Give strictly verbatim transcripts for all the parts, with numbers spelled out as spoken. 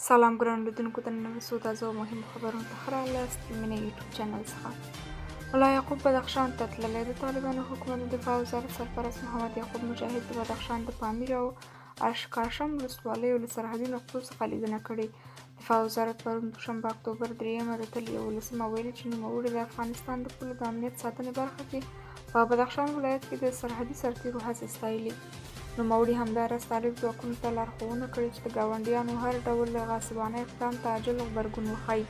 سلام ګران لیدونکو ته نن څو تازه او مهم خبرونه ته ښه راغلاست د مینې یوټیوب چینل څخه. ملا یعقوب بدخشان ته تللی. د طالبانو حکومت د دفاع وزارت سرپرست محمد یعقوب مجاهد د بدخشان د پامیر او اشکاشم ولسوالیو له سرحدي نقطو څخه لیدنه کړې. دفاع وزارت پرون دوشنبه اکتوبر دریمه د تل یولسمه ویلي چې نوموړي د افغانستان د پولو د امنیت ساتنې برخه کې په بدخشان ولایت کې د سرحدي سرتیرو هڅې ستایلي. نوموړي همداراز طالب ځواکونو ته لارښوونه کړې چې د ګاونډیانو هر ډول غاصبانه اقدام ته عاجل غبرګون وښيي.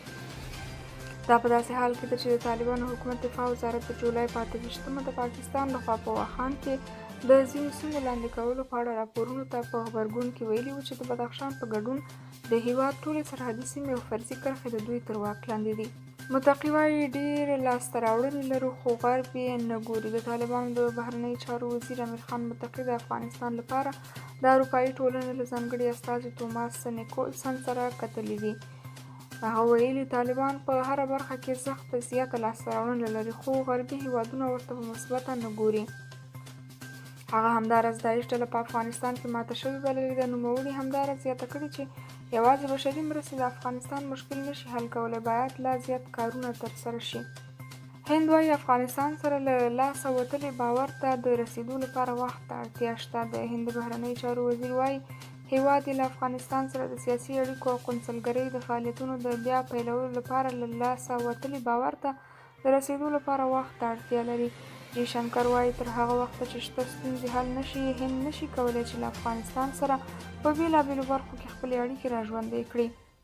دا په داسې حال کې ده چې د طالبانو حکومت دفاع وزارت د جولای په اته ویشتمه د پاکستان لخوا په واخان کې د ځینو سیمو لاندې کولو په اړه راپورونو ته په غبرګون کې ویلي وو چې د بدخشان په ګډون د هیواد ټولې سرحدي سیمې او فرضي کرښې د دوی تر واک لاندې دي. متقي وایي ډېر لاسته راوړنې لرو خو غرب یې نه ګوري. د طالبانو د بهرنیو چارو وزیر امیر خان متقي د افغانستان لپاره د اروپایي ټولنې له ځانګړي استازي توماس نیکولسن سره کتلي دي. هغه ویلي طالبان په هره برخه کې سخته زیاته لاسته راوړنه لري خو غربي هیوادونه ورته په مثبته نه ګوري. هغه همداراز داعش ډله په افغانستان کې ماته شوې بللې ده. نوموړي همداراز زیاته کړې چې یوازې بشري مرستې د افغانستان مشکل نشي حل کولی، باید لا زیات کارونه ترسره شي. هند وایي افغانستان سره له لاسه وتلي باور ته د رسیدو لپاره وخت ته اړتیا شته. د هند بهرنیو چارو وزیر وایي هیواد یې له افغانستان سره د سیاسي اړیکو او قونسلګرۍ د فعالیتونو د بیا پیلولو لپاره له لاسه وتلي باور ته د رسیدو لپاره وخت ته اړتیا لري. جی شنکر وایي تر هغه وخته چې شته ستونزې حل نشي هند نشي کولی چې له افغانستان سره په بېلابېلو برخو کې خپلې اړیکې راژوندۍ کړي.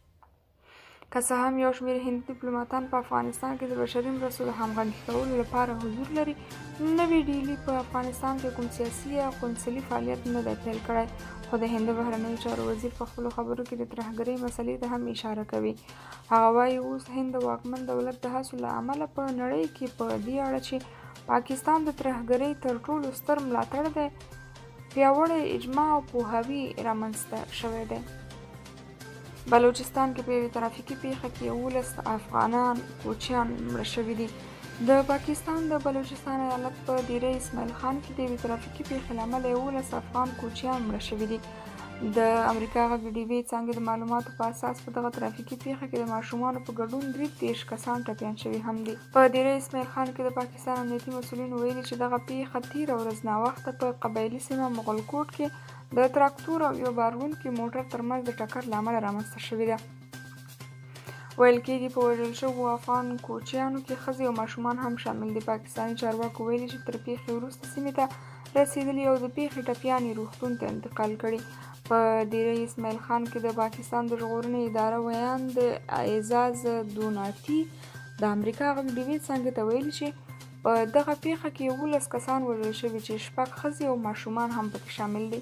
که څه هم یو شمېر هندي ډیپلوماتان په افغانستان کې د بشري مرستو د همغږي کولو لپاره حضور لري، نوې ډیلي په افغانستان کې کوم سیاسي یا قونسلي فعالیت نه دی پیل کړی. خو د هند بهرنیو چارو وزیر په خپلو خبرو کې د ترهګرۍ مسلې ته هم اشاره کوي. هغه وایي اوس هند د واکمن دولت د هڅو له امله په نړۍ کې په دې اړه چې پاکستان د ترهګرۍ تر ټولو ستر ملاتړ دی پیاوړی اجماع او پوهاوی رامنځته شوی دی. بلوچستان کې په یوې ترافیکي پیښه کې یولس افغانان کوچیان مړه شوي دي. د پاکستان د بلوچستان ایالت په دیره اسماعیل خان کې د یوې ترافیکي پیښې له امله یولس افغان کوچیان مړه شوي دي. د امریکا غږ د ډیوې څانګې د معلوماتو په اساس په دغه ترافیکي پیښه کې د ماشومانو په ګډون درې دېرش کسان ټپیان شوي هم دي. په دیره اسماعیل خان کې د پاکستان امنیتي مسؤلینو ویلي چې دغه پیښه تېره ورځ ناوخته په قبایلي سیمه مغلکوټ کې د تراکتور او یو باروړونکي موټر ترمنځ د ټکر له امله رامنځته شوې ده. ویل کېږي په وژل شوو افغان کوچیانو کې ښځې او ماشومان هم شامل دي. پاکستاني چارواکو ویلي چې تر پیښې وروسته سیمې ته رسېدلي او د پیښې ټپیان یې روغتون ته انتقال کړي. په دیره اسماعیل خان کې د پاکستان د ژغورنې اداره ویاند اعزاز دوناتي د امریکا غږ ډیوې څانګې ته ویلي چې په دغه پیښه کې یولس کسان وژل شوي چې شپږ ښځې او ماشومان هم پکې شامل دي.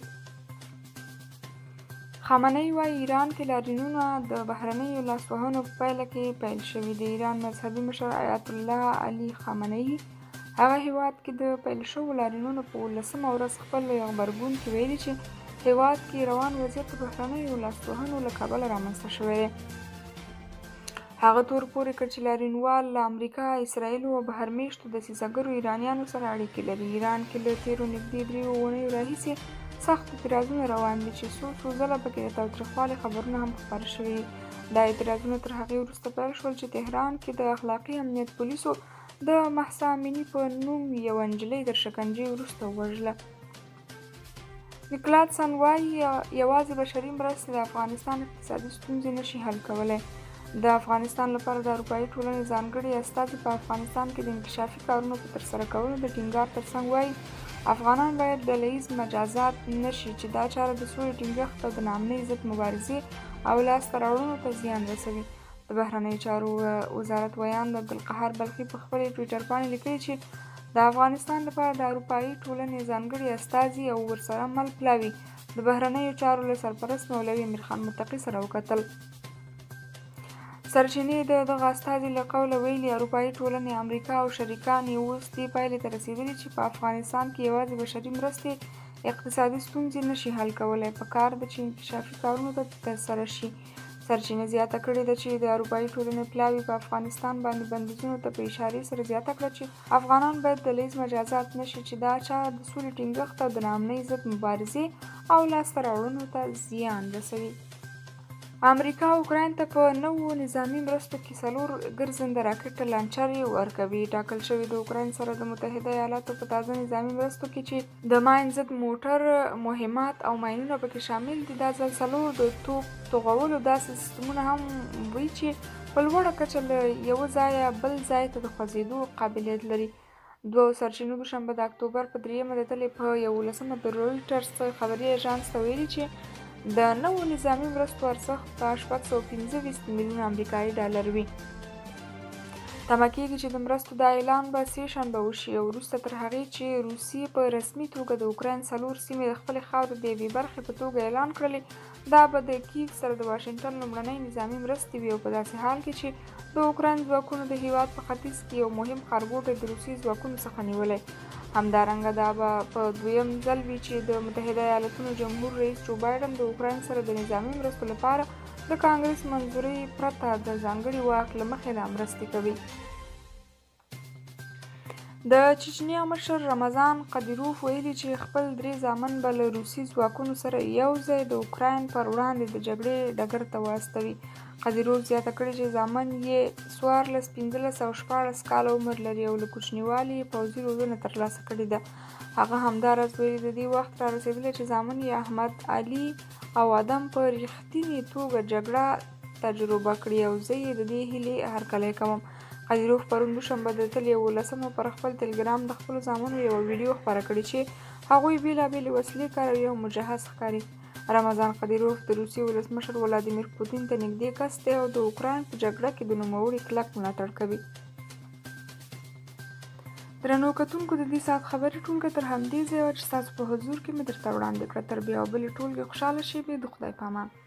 خامنه‌ای وایي ایران کې لاریونونه د بهرنیو لاسوهنو په پایله کې پیل شوي. د ایران مذهبي مشر آیت الله علي خامنه‌ای هغه هیواد کې د پیل شوو لاریونونو په اوولسمه ورځ خپل غبرګون کې ویلي چې هیواد کې روان وضعیت د بهرنیو لاسوهنو له کبله رامنځته شوی دی. هغه تور پورې کړ چې لاریونوال له امریکا، اسرائیلو او بهرمېشتو دسیسهګرو ایرانیانو سره اړیکې لري. ایران کې له تېرو نږدې دریو اونیو راهیسې سخت اعتراضونه روان دي چې څو څو ځله پکې د تاوتریخوالي خبرونه هم خپاره شوي. دا اعتراضونه تر هغې وروسته پیل شول چې تهران کې د اخلاقي امنیت پولیسو د مهسا امیني په نوم یوه نجلۍ تر شکنجې وروسته ووژله. نیکلاسن وایي یوازې بشري مرستې د افغانستان اقتصادي ستونزې نشي حل کولی. د افغانستان لپاره د اروپایي ټولنې ځانګړي استازي په افغانستان کې د انکشافي کارونو په ترسره کولو د ټینګار ترڅنګ وایي افغانان باید ډله ییز مجازات نشي چې دا چاره د سولې ټینګښت او د ناامنۍ ضد مبارزې او لاسته راوړنو ته زیان رسوي. د بهرنیو چارو وزارت ویاند عبدالقهار بلخي په خپلې ټویټر باندې لیکلي چې د افغانستان لپاره د اروپایي ټولنې ځانګړي استازي او ورسره مل پلاوي د بهرنیو چارو له سرپرست مولوي امیر خان متقي سره وکتل. سرچینې د دغه استازي له قوله ویلي اروپایي ټولنې، امریکا او شریکان یې اوس دې پایلې ته رسېدلي چې په افغانستان کې یوازې بشري مرستې اقتصادي ستونزې نشي حل کولی، پکار ده چې انکشافي کارونو ته ترسره شي. سرچینې زیاته کړې ده چې د اروپایي ټولنې پلاوي په افغانستان باندې بندیزونو ته په اشارې سره زیاته کړه چې افغانان باید ډله ییز مجازات نشي چې دا چاره د سولې ټینګښت او د ناامنۍ ضد مبارزې او لاسته راوړنو ته زیان رسوي. امریکا اوکراین ته په نوو نظامي مرستو کې څلور ګرځنده راکټ لانچرې ورکوي. ټاکل شوي د اوکراین سره د متحده ایالاتو په تازه نظامي مرستو کې چې د ماین ضد موټر مهمات او ماینونه پکې شامل دي. دا ځل څلور د توپ توغولو داسې سیستمونه هم وي چې په لوړه کچه له یوه ځایه بل ځای ته د خوځېدو قابلیت لري. دوو سرچینو دوشنبه د اکتوبر په دریمه د تلې په یولسمه د رویټرز خبري ایژانس ته ویلي چې د نوو نظامي مرستو ارزښت په شپږ سوه پنځه ویشت میلیونه امریکایي ډالر وي. تمه کېږي چې د مرستو دا اعلان به سې شنبه وشي او وروسته تر هغې چې روسیې په رسمي توګه د اوکراین څلور سیمې د خپلې خاورې د یوې برخې په توګه اعلان کړلې. دا به د کیف سره د واشنګټن لومړنۍ نظامي مرستې وي او په داسې حال کې چې د اوکراین ځواکونو د هېواد په ختیځ کې یو مهم ښارګوټی د روسي ځواکونو څخه نیولی. همدارنګه دا به په دویم ځل وي چې د متحده ایالاتونو جمهور رئیس جو بایډن د اوکراین سره د نظامي مرستو لپاره د کانګرس منظوري پرته د ځانګړي واک له مخې دا مرستې کوي. د چچنیا مشر رمضان قدیروف ویلي چې خپل درې زامن به له روسي ځواکونو سره یو ځای د اوکراین پر وړاندې د جګړې ډګر ته واستوي. قدیروف زیاته کړې چې زامن یې څوارلس پنځلس او شپاړس کاله عمر لري او له کوچنیوالي یې پوځي روزنه ترلاسه کړې ده. هغه همداراز ویلي د دې وخت را رسېدلی چې زامن یې احمد علي او ادم په رښتینې توګه جګړه تجربه کړې او زه یې د دې هیلې هرکلی کوم. قدیروف پرون دوشنبه د تلې یولسمه پر خپل تلګرام د خپلو زامنو یوه ویډیو خپره کړې چې هغوی بېلابېلې وسلې کاروي او مجهز ښکاري. رمضان قدیروف د روسیې ولسمشر ولادیمیر پوتین ته نږدې کس دی او د اوکراین په جګړه کې د نوموړي کلک ملاتړ کوي. درنو کتونکو د دې ساعت خبرې ټولګه تر همدې ځایه وه چې ستاسو په حضور کې مې درته وړاندې کړه. تر بیا او بلې ټولګې خوشحاله شېبې د خدای په امان.